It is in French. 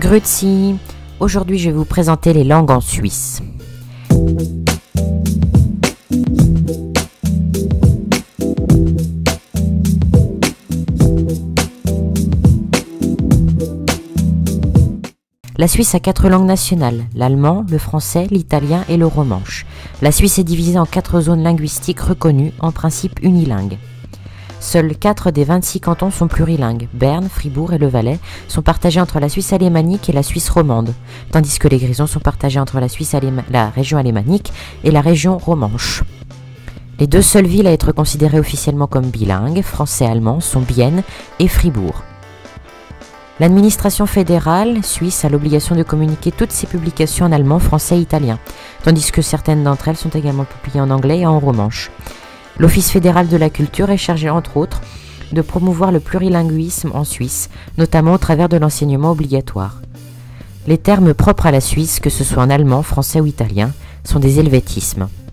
Grüezi. Aujourd'hui, je vais vous présenter les langues en Suisse. La Suisse a 4 langues nationales, l'allemand, le français, l'italien et le romanche. La Suisse est divisée en 4 zones linguistiques reconnues, en principe unilingues. Seuls 4 des 26 cantons sont plurilingues. Berne, Fribourg et le Valais sont partagés entre la Suisse alémanique et la Suisse romande, tandis que les Grisons sont partagés entre la région alémanique et la région romanche. Les 2 seules villes à être considérées officiellement comme bilingues, français-allemand, sont Bienne et Fribourg. L'administration fédérale suisse a l'obligation de communiquer toutes ses publications en allemand, français et italien, tandis que certaines d'entre elles sont également publiées en anglais et en romanche. L'Office fédéral de la culture est chargé, entre autres, de promouvoir le plurilinguisme en Suisse, notamment au travers de l'enseignement obligatoire. Les termes propres à la Suisse, que ce soit en allemand, français ou italien, sont des helvétismes.